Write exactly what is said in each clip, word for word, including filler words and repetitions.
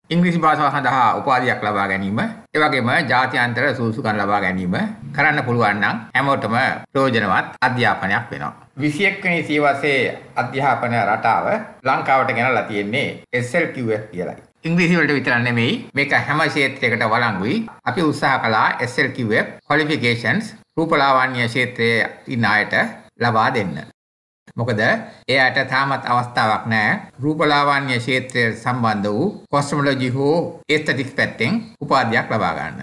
ඉංග්‍රීසි භාෂාව සඳහා උපාධියක් ලබා ගැනීම, ඒ වගේම ජාත්‍යන්තර සුසුකම් ලබා ගැනීම කරන්න පුළුවන් නම් හැමෝටම ප්‍රයෝජනවත් අධ්‍යාපනයක් වෙනවා. විසි එක් වෙනි සියවසේ අධ්‍යාපන රටාව ලංකාවට ගෙනල්ලා තියෙන්නේ එස් එල් කිව් එෆ් කියලායි. ඉංග්‍රීසි වලට විතර නෙමෙයි මේක හැම ක්ෂේත්‍රයකට වළංගුයි. අපි උත්සාහ කළා S L Q F qualifications රූපලාවන්‍ය ක්ෂේත්‍රයේ ඉන්න අයට ලබා දෙන්න. මොකද එයාට තාමත් අවස්ථාවක් නැහැ රූපලාවන්‍ය ක්ෂේත්‍රයට සම්බන්ධ වූ කොස්මොලොජි හෝ එස්තටික්ස් පැත්තෙන් උපාධියක් ලබා ගන්න.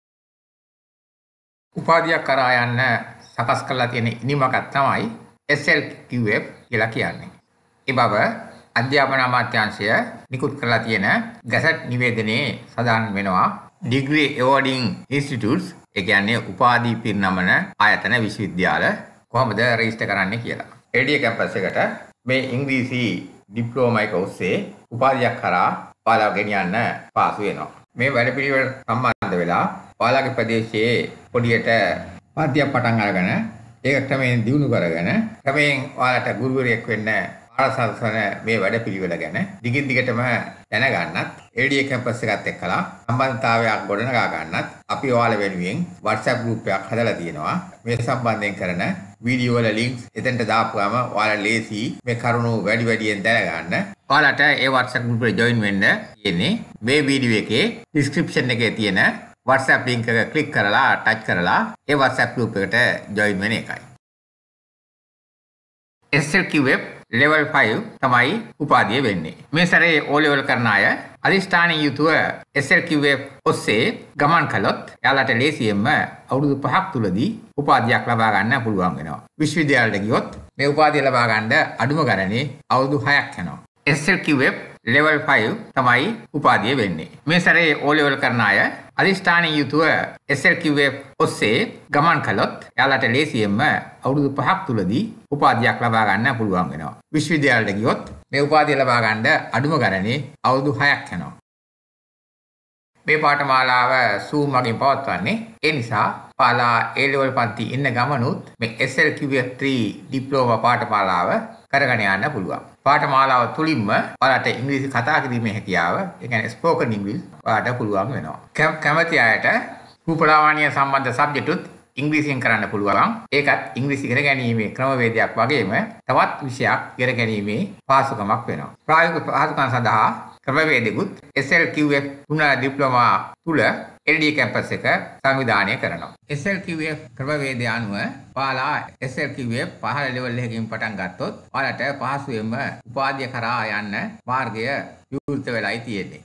උපාධියක් කරා යන්න සකස් කරලා තියෙන ඉනිමකක් තමයි එස් එල් කිව් එෆ් කියලා කියන්නේ. ඒ බව අධ්‍යාපන අමාත්‍යාංශය නිකුත් කරලා තියෙන ගැසට් නිවේදනයේ සඳහන් වෙනවා. ඩිග්‍රී awarding institutes ඒ කියන්නේ උපාධි පිරිනමන ආයතන විශ්වවිද්‍යාල කොහොමද රෙජිස්ටර් කරන්නේ කියලා. එල් ඩී ඒ කැම්පස් එකට මේ ඉංග්‍රීසි ඩිප්ලෝමා එක ඔස්සේ උපාධියක් කරා ඔයාලා ගෙනියන්න පාසු වෙනවා. මේ වැඩපිළිවෙල සම්බන්ධ වෙලා ඔයාලගේ ප්‍රදේශයේ පොඩියට පාඩියක් පටන් අරගෙන ඒක ක්‍රමයෙන් දියුණු කරගෙන ක්‍රමයෙන් ඔයාලට ගුරුවරයෙක් වෙන්න ආරසල්සන මේ වැඩපිළිවෙල ගැන දිගින් දිගටම දැනගන්නත් එල් ඩී ඒ කැම්පස් එකත් එක්කලා සම්බන්ධතාවයක් ගොඩනගා ගන්නත් අපි ඔයාලා වෙනුවෙන් WhatsApp group එකක් හදලා තියෙනවා. මේ සම්බන්ධයෙන් කරන වීඩියෝ වල ලින්ක්ස් එතනට දාපුවාම ඔයාලා ලේසි මේ කරුණු වැඩි වැඩියෙන් දැනගන්න. ඔයාලට ඒ WhatsApp group එකට join වෙන්න තියෙන්නේ මේ වීඩියෝ එකේ description එකේ තියෙන WhatsApp link එක click කරලා touch කරලා ඒ WhatsApp group එකට join වෙන එකයි. S L Q F level five තමයි උපාධිය වෙන්නේ. මේ සැරේ O level කරන අය අධිෂ්ඨානීය යුතුව එස් එල් කිව් එෆ් ඔස්සේ ගමන් කළොත් එයාලට ලේසියෙන්ම අවුරුදු පහක් තුලදී උපාධියක් ලබා ගන්න පුළුවන් වෙනවා. විශ්වවිද්‍යාලයට ගියොත් මේ උපාධිය ලබා ගන්න අඩුම ගණනේ අවුරුදු හයක් යනවා. S L Q F level five තමයි උපාධිය වෙන්නේ. මේ සැරේ O level කරන අය අධිෂ්ඨානීය යුතුව එස් එල් කිව් එෆ් ඔස්සේ ගමන් කළොත් එයාලට ලේසියෙන්ම අවුරුදු පහක් තුලදී උපාධියක් ලබා ගන්න පුළුවන් වෙනවා. විශ්වවිද්‍යාලයට ගියොත් මේ උපාධිය ලබා ගන්න අඩුම ගණනේ අවුරුදු හයක් යනවා. මේ පාඨමාලාව Zoom මගින් පවත්වන්නේ. ඒ නිසා ඔයාලා A level පන්ති ඉන්න ගමනුත් මේ S L Q F three diploma පාඨමාලාව කරගෙන යන්න පුළුවන්. පාඨමාලාව තුලින්ම ඔයාලට ඉංග්‍රීසි කතා කිරීමේ හැකියාව, ඒ කියන්නේ ස්පෝකන් ඉංග්‍රීසි ඔයාලට පුළුවන් වෙනවා. කැමති අයට රූපලාවන්‍ය සම්බන්ධ සබ්ජෙක්ට් උත් ඉංග්‍රීසියෙන් කරන්න පුළුවන්. ඒකත් ඉංග්‍රීසි ඉගෙන ගැනීමේ ක්‍රමවේදයක් වගේම තවත් විෂයක් ඉගෙන ගැනීමේ පහසුකමක් වෙනවා. ප්‍රායෝගික පහසුකම් සඳහා ක්‍රමවේදිකුත් එස් එල් කිව් එෆ් තුන ඩිප්ලෝමා තුල එල් ඩී ඒ කැම්පස් එක සංවිධානය කරනවා. එස් එල් කිව් එෆ් ක්‍රමවේදය අනුව ඔයාලා එස් එල් කිව් එෆ් පහළ ලෙවල් එකකින් පටන් ගත්තොත් ඔයාලට පහසුවෙන්ම උපාධිය කරා යන්න මාර්ගය විවෘත වෙලායි තියෙන්නේ.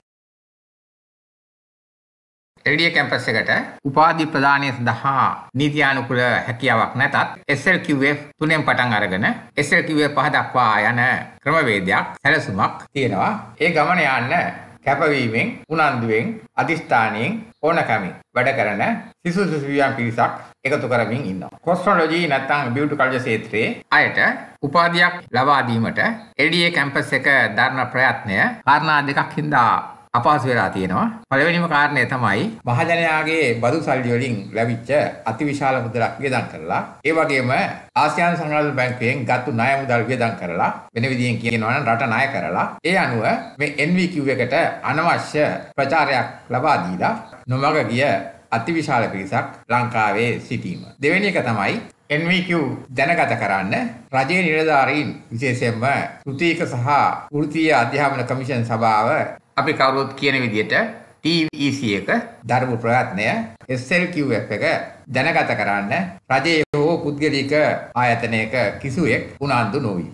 එල් ඩී ඒ කැම්පස් එකට උපාධි ප්‍රදානය සඳහා නීතියානුකූල හැකියාවක් නැතත් එස් එල් කිව් එෆ් තුනෙන් පටන් අරගෙන එස් එල් කිව් එෆ් පහ දක්වා යන ක්‍රමවේදයක් සැලසුමක් තියෙනවා. ඒ ගමන යන්න කැපවීමෙන්, උනන්දුවෙන්, අදිෂ්ඨානයෙන්, ඕනකමින් වැඩ කරන සිසු සිසුවියන් පිරිසක් එකතු කරමින් ඉන්නවා. කොස්මොලොජි නැත්නම් බියුටි කල්චර් ක්ෂේත්‍රයේ අයට උපාධියක් ලබා දීමට එල් ඩී ඒ කැම්පස් එක දරන ප්‍රයත්නය කාරණා දෙකක් හින්දා අපහසු වෙලා තියෙනවා. පළවෙනිම කාරණය තමයි මහජනයාගේ බදු සල්ලි වලින් ලැබිච්ච අතිවිශාල මුදලක් වියදම් කරලා, ඒ වගේම ආසියානු සංවර්ධන බැංකුවෙන් ගත්තු ණය මුදල් වියදම් කරලා, වෙන විදිහෙන් කියනවා නම් රට ණය කරලා, ඒ අනුව මේ එන් වී කිව් එකට අනවශ්‍ය ප්‍රචාරයක් ලබා දීලා නොමග ගිය අතිවිශාල පිරිසක් ලංකාවේ සිටීම. දෙවෙනි එක තමයි එන් වී කිව් දැනගත කරන්න රජයේ නිලධාරීන්, විශේෂයෙන්ම තෘතීයික සහ වෘත්තීය අධ්‍යාපන කමිෂන් සභාව අපි කවුරුත් කියන විදිහට ටී ඊ සී එක දරපු ප්‍රයත්නය එස් එල් කිව් එෆ් එක දැනගත කරන්න රජයේ හෝ පුද්ගලික ආයතනයක කිසිවෙක් උනන්දු නොවීම.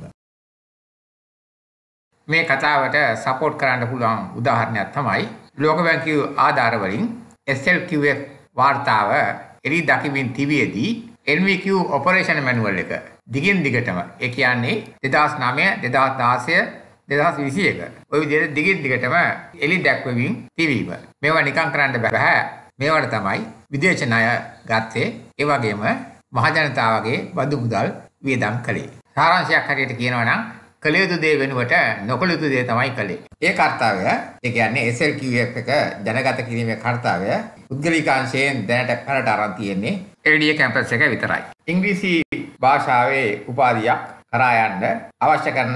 මේ කතාවට සපෝට් කරන්න පුළුවන් උදාහරණයක් තමයි ලෝක බැංකුවේ ආධාර වලින් එස් එල් කිව් එෆ් වාර්තාව එළි දකිමින් තිබියදී එන් වී කිව් ඔපරේෂන් මැනුවල් එක දිගින් දිගටම, ඒ කියන්නේ දෙදාස් නවය දෙදාස් දාසය දෙදාස් විසි එක ඔය විදිහට දිගින් දිගටම එළි දැක්වමින් තිබීම. මේවා නිකන් කරන්න බෑ. මේවට තමයි විදේශ ණය ගත්තේ. ඒ වගේම මහජනතාවගේ බදු මුදල් වියදම් කළේ. සාරාංශයක් හරියට කියනවා නම් කළ යුතු දේ වෙනුවට නොකළ යුතු දේ තමයි කළේ. ඒ කාර්යය, ඒ කියන්නේ එස් එල් කිව් එෆ් එක දැනගත කිරීමේ කාර්යය පුද්ගලිකාංශයෙන් දැනට කරට අරන් තියෙන්නේ එල් ඩී ඒ කැම්පස් එක විතරයි. ඉංග්‍රීසි භාෂාවේ උපාධියක් කරා යන්න අවශ්‍ය කරන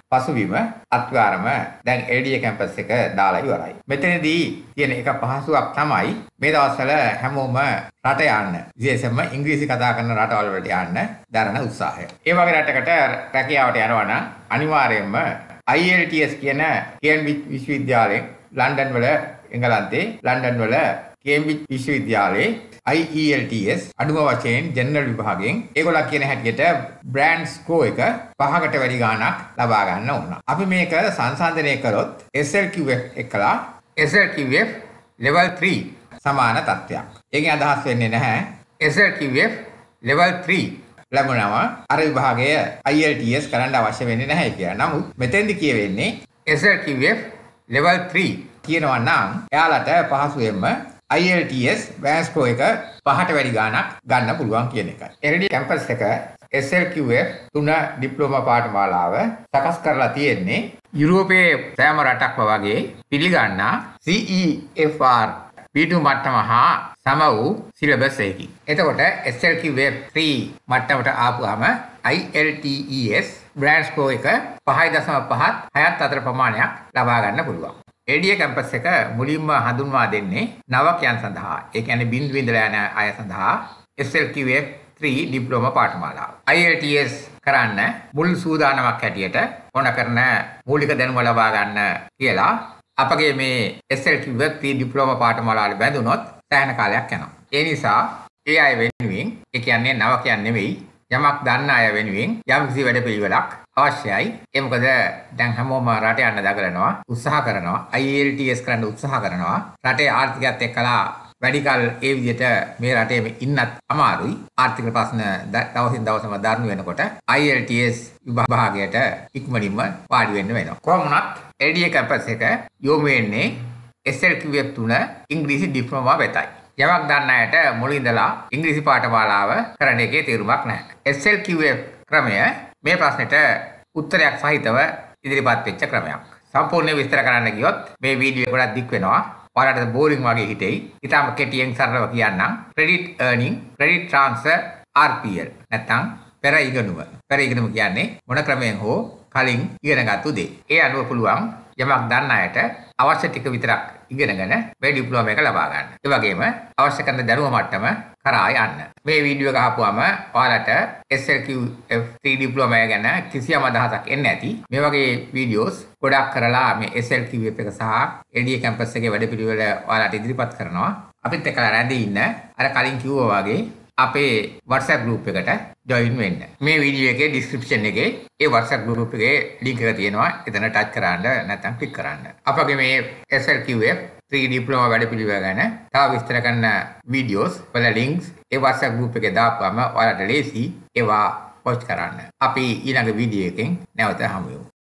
පසුබිම අත්වාරම දැන් එල් ඩී ඒ කැම්පස් එක දාලා ඉවරයි. මෙතනදී තියෙන එක පහසුවක් තමයි මේ දවස්වල හැමෝම රට යන්න, විශේෂයෙන්ම ඉංග්‍රීසි කතා කරන රටවල් වලට යන්න දරන උත්සාහය. ඒ වගේ රටකට රැකියාවට යනවා නම් අනිවාර්යයෙන්ම I E L T S කියන කේම්බ්‍රිජ් විශ්වවිද්‍යාලයෙන් ලන්ඩන් වල එංගලන්තේ ලන්ඩන් වල කේම්බ්‍රිජ් විශ්වවිද්‍යාලයේ I E L T S අඩුම වශයෙන් ජෙනරල් විභාගයෙන් ඒගොල්ලෝ කියන හැටියට බ්‍රෑන්ඩ් ස්කෝර් එක පහකට වැඩි ගාණක් ලබා ගන්න ඕන. අපි මේක සංසන්දනය කළොත් S L Q F එකලා S L Q F level three සමාන තත්ත්වයක්. ඒකෙන් අදහස් වෙන්නේ නැහැ S L Q F level three ලැබුණම අර විභාගය I E L T S කරන්න අවශ්‍ය වෙන්නේ නැහැ කියලා. නමුත් මෙතෙන්දි කියවෙන්නේ S L Q F level three කියනවා නම් එයාලට පහසුවෙන්ම I E L T S බෑස්කෝ එක පහට වැඩි ගාණක් ගන්න පුළුවන් කියන එකයි. එල් ඩී කැම්පස් එක S L Q F තුන ඩිප්ලෝමා පාඨමාලාව සකස් කරලා තියෙන්නේ යුරෝපයේ සෑම රටක්ම වගේ පිළිගන්නා C E F R B two මට්ටම හා සම වූ සිලබස් එකකින්. එතකොට S L Q F three මට්ටමට ආපුවාම I L T E S brand score එක five point five හයත් අතර ප්‍රමාණයක් ලබා ගන්න පුළුවන්. එල් ඩී ඒ කැම්පස් එක මුලින්ම හඳුන්වා දෙන්නේ නවකයන් සඳහා. ඒ කියන්නේ බිඳු ඉඳලා යන අය සඳහා S L Q F three diploma පාඨමාලාව. I E L T S කරන්න මුල් සූදානමක් හැටියට ඕන කරන මූලික දැනුම ලබා ගන්න කියලා අපගේ මේ S L Q F three diploma පාඨමාලාවට බැඳුනොත් සෑහෙන කාලයක් යනවා. ඒ නිසා ඒ අය වෙනුවෙන් ඒ කියන්නේ නවකයන් නෙවෙයි යමක් දන්න අය වෙනුවෙන් යම් කිසි වැඩපිළිවෙලක් අවශ්‍යයි. ඒ මොකද දැන් හැමෝම රට යන්න දඟලනවා, උත්සාහ කරනවා, I E L T S කරන්න උත්සාහ කරනවා. රටේ ආර්ථිකයත් එක්කලා වැඩි කල ඒ විදිහට මේ රටේ ඉන්නත් අමාරුයි. ආර්ථික ප්‍රශ්න දවසින් දවසම දරුණු වෙනකොට I E L T S විභාගයට ඉක්මනින්ම වාඩි වෙන්න වෙනවා. කොහොම වුණත් එල් ඩී ඒ කැම්පස් එක යොමු වෙන්නේ S L Q F තුන ඉංග්‍රීසි ඩිප්ලෝමා වෙතයි. යමක් දන්න අයට මුලින්දලා ඉංග්‍රීසි පාඨමාලාව කරන එකේ තේරුමක් නැහැ. S L Q F ක්‍රමය මේ ප්‍රශ්නෙට උත්තරයක් සහිතව ඉදිරිපත් වෙච්ච ක්‍රමයක්. සම්පූර්ණ විස්තර කරන්න ගියොත් මේ වීඩියෝ එක ගොඩක් දික් වෙනවා. ඔයාලට බෝරින් වගේ හිතෙයි. ඊටම කෙටියෙන් සරලව කියන්නම්. credit earning, credit transfer R P L නැත්නම් පෙර ඉගෙනුම. පෙර ඉගෙනුම කියන්නේ මොන ක්‍රමයෙන් හෝ කලින් ඉගෙනගත්තු දේ. ඒ අනුව පුළුවන් යමක් දන්න අයට අවශ්‍ය ටික විතරක් ඉගෙනගෙන මේ ඩිප්ලෝමා එක ලබා ගන්න. ඒ වගේම අවශ්‍ය කරන දැනුම මට්ටම කරා යන්න. මේ වීඩියෝ එක අහපුවම ඔයාලට S L Q F three diploma ගැන කිසියම් අදහසක් එන්නේ නැති. මේ වගේ වීඩියෝස් ගොඩක් කරලා මේ S L Q F එක සහ එල් ඩී ඒ කැම්පස් එකේ වැඩපිළිවෙල ඔයාලට ඉදිරිපත් කරනවා. අපිත් එක්කලා රැඳී ඉන්න අර කලින් කිව්වා වගේ අපේ WhatsApp group එකට join වෙන්න. මේ වීඩියෝ එකේ description එකේ ඒ WhatsApp group එකේ link එක තියෙනවා. එතන touch කරන්න නැත්නම් click කරන්න. අපගේ මේ S L Q F three diploma වැඩපිළිවෙල ගැන තව විස්තර කරන videos වල links ඒ WhatsApp group එකේ දාපුවම ඔයාලට ලේසි ඒවා watch කරන්න. අපි ඊළඟ වීඩියෝ එකෙන් නැවත හමු වෙමු.